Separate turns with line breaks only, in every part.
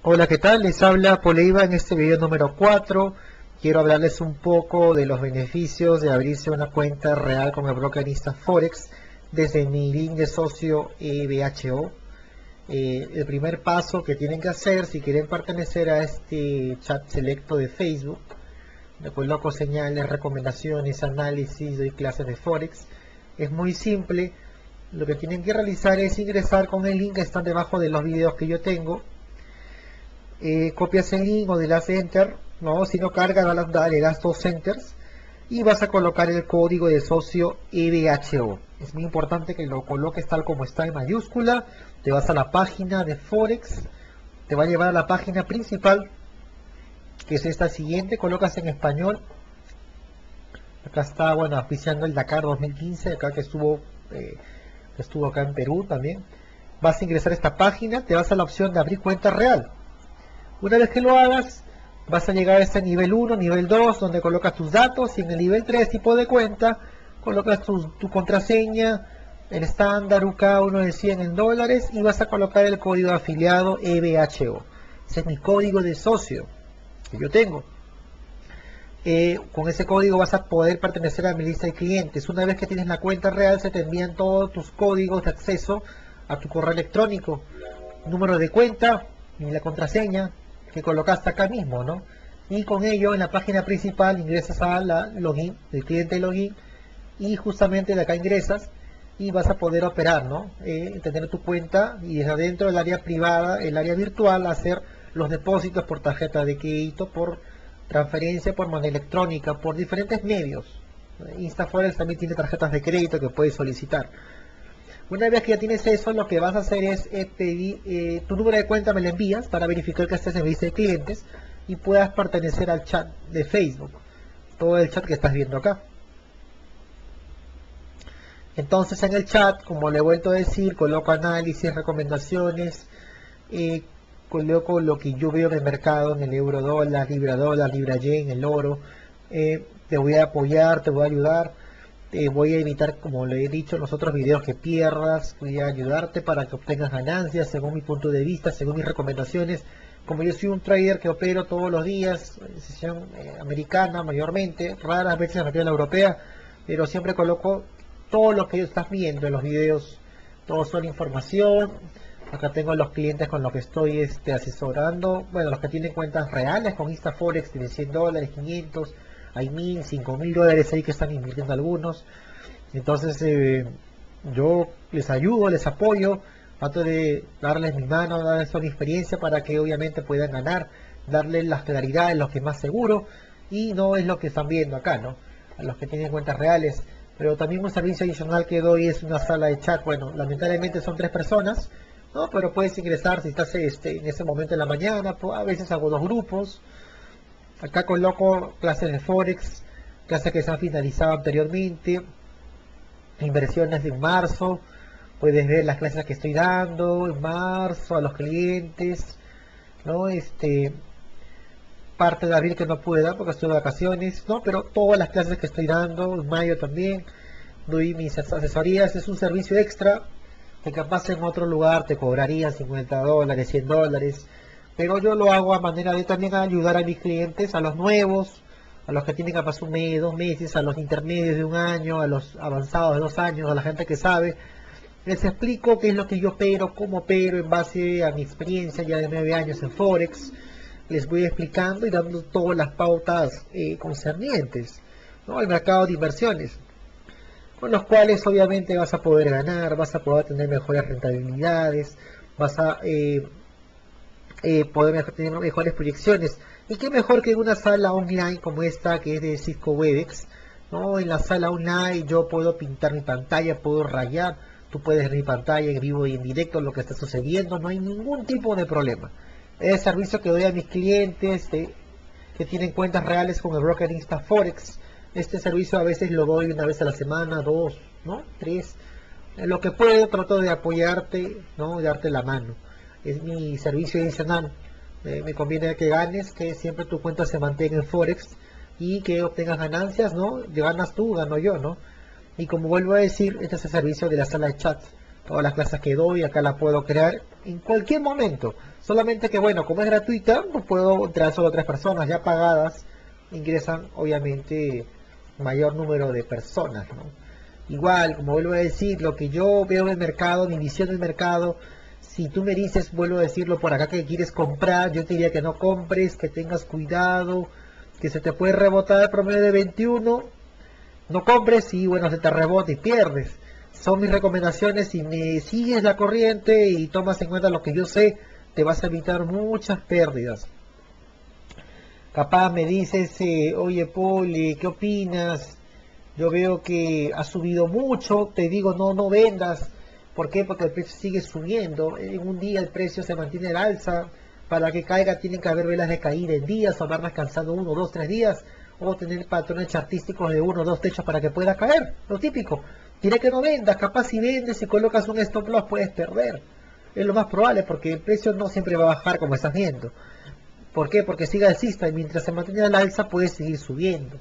Hola, ¿qué tal? Les habla Poleiva en este video número 4. Quiero hablarles un poco de los beneficios de abrirse una cuenta real con el broker Instaforex desde mi link de socio EBHO. El primer paso que tienen que hacer si quieren pertenecer a este chat selecto de Facebook, le coloco señales, recomendaciones, análisis, doy clases de Forex, es muy simple. Lo que tienen que realizar es ingresar con el link que está debajo de los videos que yo tengo. Copias el link o le das enter, no, si no carga le das dos enters y vas a colocar el código de socio EBHO. Es muy importante que lo coloques tal como está en mayúscula. Te vas a la página de Forex, te va a llevar a la página principal, que es esta siguiente, colocas en español. Acá está, bueno, auspiciando el Dakar 2015, acá que estuvo acá en Perú también. Vas a ingresar a esta página, te vas a la opción de abrir cuenta real. Una vez que lo hagas, vas a llegar a este nivel 1, nivel 2, donde colocas tus datos, y en el nivel 3, tipo de cuenta, colocas tu contraseña, el estándar UK1 de 100 en dólares, y vas a colocar el código de afiliado EBHO. Ese es mi código de socio que yo tengo. Con ese código vas a poder pertenecer a mi lista de clientes. Una vez que tienes la cuenta real, se te envían todos tus códigos de acceso a tu correo electrónico, número de cuenta y la contraseña que colocaste acá mismo, ¿no? Y con ello en la página principal ingresas a la login, el cliente de login, y justamente de acá ingresas y vas a poder operar, ¿no? Tener tu cuenta y desde adentro del área privada, el área virtual, hacer los depósitos por tarjeta de crédito, por transferencia, por moneda electrónica, por diferentes medios. Instaforex también tiene tarjetas de crédito que puedes solicitar. Una vez que ya tienes eso, lo que vas a hacer es pedir tu número de cuenta, me lo envías para verificar que estés en lista de clientes y puedas pertenecer al chat de Facebook, todo el chat que estás viendo acá. Entonces en el chat, como le he vuelto a decir, coloco análisis, recomendaciones, coloco lo que yo veo en el mercado, en el euro dólar, libra yen, el oro. Te voy a apoyar, te voy a ayudar. Voy a evitar, como le he dicho en los otros videos, que pierdas. Voy a ayudarte para que obtengas ganancias según mi punto de vista, según mis recomendaciones. Como yo soy un trader que opero todos los días, sesión americana mayormente, raras veces en la sesión europea, pero siempre coloco todo lo que estás viendo en los videos. Todo son información. Acá tengo a los clientes con los que estoy asesorando. Bueno, los que tienen cuentas reales con Instaforex de 100 dólares, 500, hay 1000, 5000 dólares ahí que están invirtiendo algunos. Entonces yo les ayudo, les apoyo, trato de darles mi mano, darles mi experiencia para que obviamente puedan ganar, darles las claridades, lo que es más seguro, y no es lo que están viendo acá, ¿no? A los que tienen cuentas reales. Pero también un servicio adicional que doy es una sala de chat. Bueno, lamentablemente son 3 personas, ¿no? Pero puedes ingresar si estás en ese momento en la mañana, a veces hago 2 grupos. Acá coloco clases de Forex, clases que se han finalizado anteriormente, inversiones de marzo. Puedes ver las clases que estoy dando en marzo a los clientes, ¿no? Parte de abril que no pude dar porque estoy de vacaciones, ¿no? Pero todas las clases que estoy dando, en mayo también, doy mis asesorías. Es un servicio extra que capaz en otro lugar te cobrarían 50 dólares, 100 dólares, pero yo lo hago a manera de también ayudar a mis clientes, a los nuevos, a los que tienen capaz un mes, 2 meses, a los intermedios de 1 año, a los avanzados de 2 años, a la gente que sabe. Les explico qué es lo que yo opero, cómo opero en base a mi experiencia ya de 9 años en Forex. Les voy explicando y dando todas las pautas concernientes, ¿no?, al mercado de inversiones, con los cuales obviamente vas a poder ganar, vas a poder tener mejores rentabilidades, vas a poder tener mejores proyecciones. Y qué mejor que en una sala online como esta que es de Cisco Webex, ¿no? En la sala online yo puedo pintar mi pantalla, puedo rayar, tú puedes ver mi pantalla en vivo y en directo lo que está sucediendo, no hay ningún tipo de problema. Es el servicio que doy a mis clientes que tienen cuentas reales con el broker Instaforex. Este servicio a veces lo doy una vez a la semana, 2, ¿no?, 3. En lo que puedo trato de apoyarte, ¿no?, de darte la mano. Es mi servicio adicional. Me conviene que ganes, que siempre tu cuenta se mantenga en Forex y que obtengas ganancias, ¿no? Ganas tú, gano yo, ¿no? Y como vuelvo a decir, este es el servicio de la sala de chat. Todas las clases que doy acá las puedo crear en cualquier momento. Solamente que bueno, como es gratuita, no puedo entrar solo 3 personas. Ya pagadas ingresan obviamente mayor número de personas, ¿no? Igual, como vuelvo a decir, lo que yo veo en el mercado, mi visión del mercado, si tú me dices, vuelvo a decirlo por acá, que quieres comprar, yo te diría que no compres, que tengas cuidado, que se te puede rebotar el promedio de 21, no compres y bueno, se te rebota y pierdes. Son mis recomendaciones. Si me sigues la corriente y tomas en cuenta lo que yo sé, te vas a evitar muchas pérdidas. Capaz me dices, oye Paul, ¿qué opinas? Yo veo que ha subido mucho, te digo, no vendas. ¿Por qué? Porque el precio sigue subiendo. En un día el precio se mantiene al alza. Para que caiga tienen que haber velas de caída en días, o haber descansado 1, 2, 3 días, o tener patrones chartísticos de 1 o 2 techos para que pueda caer. Lo típico. Diré que no vendas, capaz si vendes y colocas un stop loss puedes perder. Es lo más probable porque el precio no siempre va a bajar como estás viendo. ¿Por qué? Porque sigue alcista y mientras se mantenga al alza puede seguir subiendo.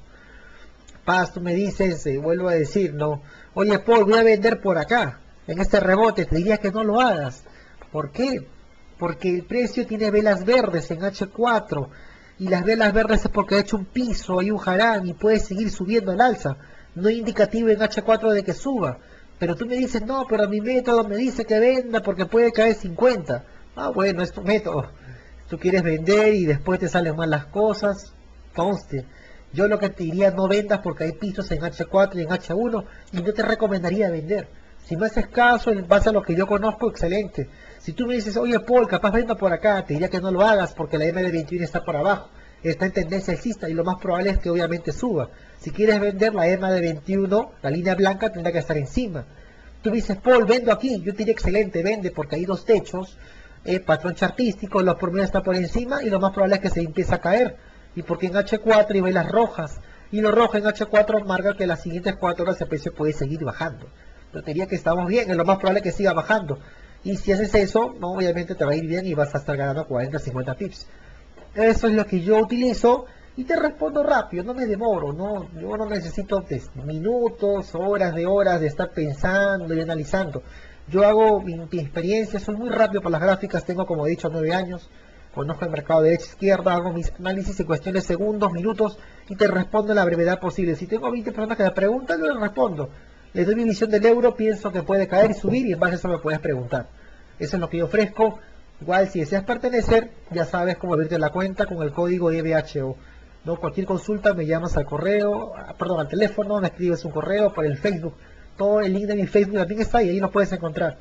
Paz, tú me dices, vuelvo a decir, no, oye Paul, voy a vender por acá, en este rebote, te diría que no lo hagas. ¿Por qué? Porque el precio tiene velas verdes en H4, y las velas verdes es porque ha hecho un piso, hay un harán y puede seguir subiendo al alza. No hay indicativo en H4 de que suba. Pero tú me dices, no, pero mi método me dice que venda porque puede caer 50. Ah, bueno, es tu método. Tú quieres vender y después te salen mal las cosas, conste. Yo lo que te diría, no vendas porque hay pisos en H4 y en H1 y no te recomendaría vender. Si me haces caso en base a lo que yo conozco, excelente. Si tú me dices, oye Paul, capaz venda por acá, te diría que no lo hagas porque la M de 21 está por abajo, está en tendencia alcista y lo más probable es que obviamente suba. Si quieres vender la EMA de 21, la línea blanca tendrá que estar encima. Tú me dices, Paul, vendo aquí, yo te diría excelente, vende porque hay 2 techos, patrón chartístico, los promedios está por encima y lo más probable es que se empiece a caer. Y porque en H4 hay velas rojas, y lo rojo en H4 marca que las siguientes 4 horas el precio puede seguir bajando. Yo te diría que estamos bien, es lo más probable que siga bajando. Y si haces eso, no, obviamente te va a ir bien y vas a estar ganando 40, 50 pips. Eso es lo que yo utilizo y te respondo rápido, no me demoro, no, yo no necesito minutos, horas de estar pensando y analizando. Yo hago mi experiencia, soy muy rápido para las gráficas, tengo como he dicho 9 años, conozco el mercado de derecha a izquierda, hago mis análisis en cuestión de segundos, minutos y te respondo en la brevedad posible. Si tengo 20 personas que me preguntan, yo les respondo. Les doy mi visión del euro, pienso que puede caer y subir y en base a eso me puedes preguntar. Eso es lo que yo ofrezco. Igual si deseas pertenecer, ya sabes cómo abrirte la cuenta con el código EBHO. ¿No? Cualquier consulta me llamas al correo, al teléfono, me escribes un correo por el Facebook. Todo el link de mi Facebook también está ahí lo puedes encontrar.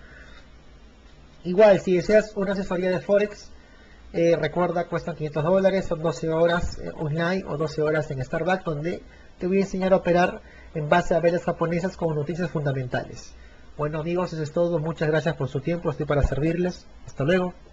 Igual, si deseas una asesoría de Forex, recuerda, cuestan $500, son 12 horas online o 12 horas en Starbucks, donde te voy a enseñar a operar en base a velas japonesas con noticias fundamentales. Bueno amigos, eso es todo, muchas gracias por su tiempo, estoy para servirles, hasta luego.